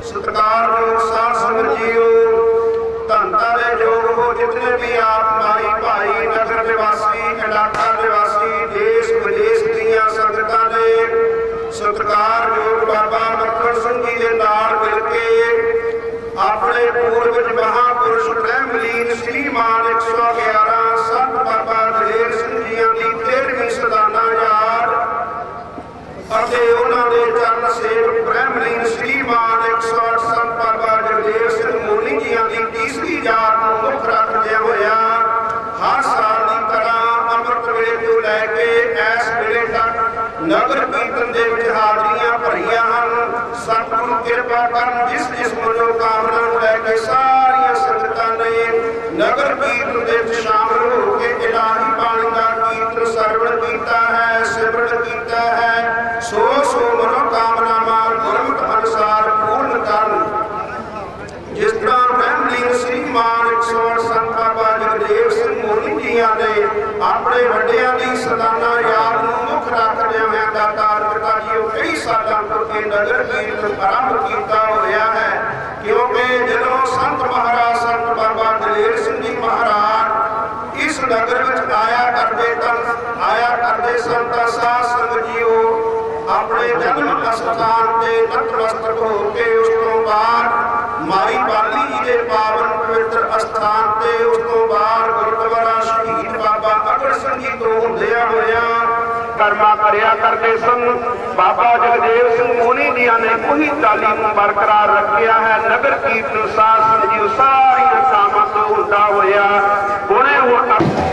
सत्कार साध संगत जीओ धन तारे योग हो जितने भी आप भाई भाई नगर निवासी इलाका निवासी देश विदेश दियां संगतां ने सत्कार योग बाबा मक्खन सिंह जी के नाल मिल के अपने पूर्वज महापुरुष ब्रह्मलीन श्रीमान 111 संत बाबा दलेर सिंह जी की 13वीं सलाना याद ਅਤੇ ਉਹਨਾਂ ਦੇ ਚਰਨ ਸੇਵਕ ਬ੍ਰਹਮਲੀਨ श्रीमान 108 ਸੰਤ ਬਾਬਾ ਜਗਦੇਵ ਸਿੰਘ ਮੋਨੀ ਜੀਆਂ ਦੀ 30ਵੀਂ ਯਾਦ ਨੂੰ ਮੁੱਖ ਰੱਖਦਿਆਂ ਹੋਇਆ ਹਰ ਸਾਲ ਦੀ ਤਰ੍ਹਾਂ ਅੰਮ੍ਰਿਤ ਵੇਲੇ ਤੋਂ ਲੈ ਕੇ ਇਸ ਵੇਲੇ ਤੱਕ ਨਗਰ ਕੀਰਤਨ ਦੇ ਵਿੱਚ ਹਾਜ਼ਰੀਆਂ ਭਰੀਆਂ ਹਨ। ਸਤਿਗੁਰੂ ਕਿਰਪਾ ਕਰਨ ਜਿਸ ਮਨੋਕਾਮਨਾ ਨੂੰ ਲੈ ਕੇ ਸਾਰੀਆਂ ਸੰਗਤਾਂ ਨੇ ਨਗਰ ਕੀਰਤਨ ਦੇ ਵਿੱਚ ਸ਼ਾਮਲ ਹੋ ਕੇ ਇਲਾਹੀ ਬਾਣੀ ਦਾ ਕੀਰਤਨ ਸਰਵਣ ਕੀਤਾ ਹੈ, ਸਿਮਰਨ ਕੀਤਾ ਹੈ। सो मनोकामना गुरमुख अनुसार पूर्ण करन। जिस तरह ब्रह्मलीन श्रीमान 108 संत बाबा जगदेव सिंह मोनी जियां ने अपने वड्डियां दी सलाना याद नूं मुख रखदे होए दातार पिता जी कई सालां तो ये नगर कीर्तन आरंभ किया होया है, क्योंकि जदों संत महाराज संत बाबा दलेर सिंह जी महाराज इस नगर विच आया करते सन तां साध संगत जीओ अपने जन्म स्थान से नतमस्तक होके उस तो बाद माई बाली जी के पावन पवित्र स्थान से उस तो बाद गुरुद्वारा शहीद बाबा अगड़ सिंह जी तो होंदिया होया कर्मा करया करते सन। बाबा जगदेव सिंह मोनी जी ने वही तालीम बरकरार रखिया है। नगर कीर्तन साध संगत जी सारी कामां तो होंदा होया हुणे वो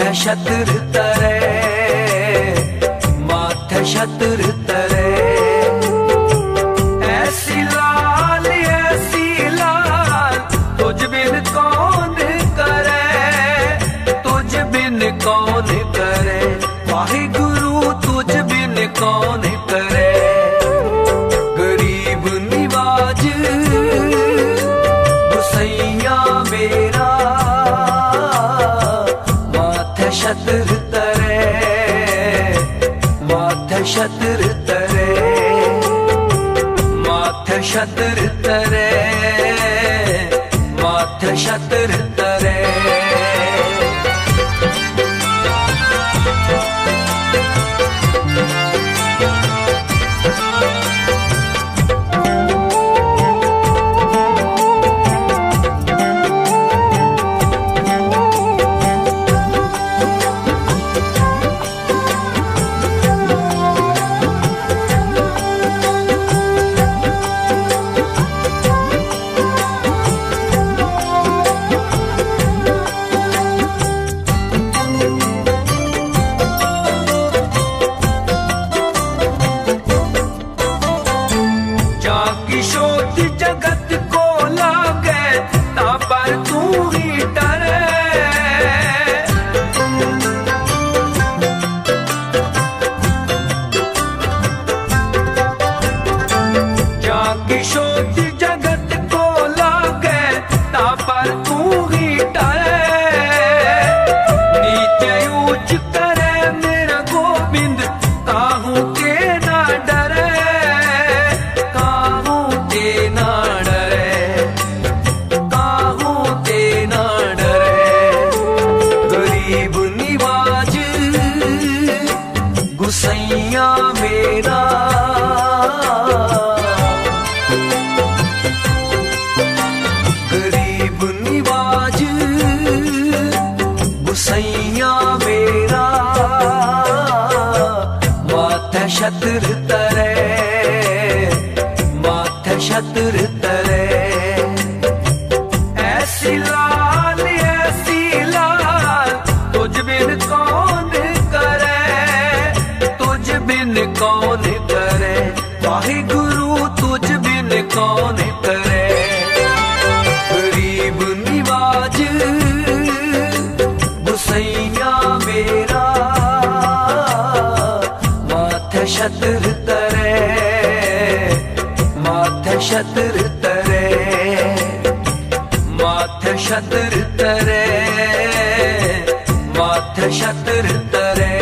माथे छत्र तरे, माथे छत्र तरे। ऐसी लाल तुझ बिन कौन करे, तुझ बिन कौन करे, वाहिगुरु तुझ बिन कौन करे। गरीब निवाज गुसैया मेरा, माथे छत्र तरे, माथे छत्र तरे, माथे छत्र तरे, माथे छत्र तरे। गुसैया मेरा, गरीब निवाज गुसैया मेरा, माथे छत्र तरे, माथे छत्र तरे। ऐसी लाल तुझ बिन कौन करे, तुझ बिन कौन करे, वाहिगुरु तुझ बिन कौन करे। गरीब निवाज गुसैया मेरा, माथे छत्र तरे, माथे छत्र तरे, माथे छत्र तरे, माथे छत्र तरे।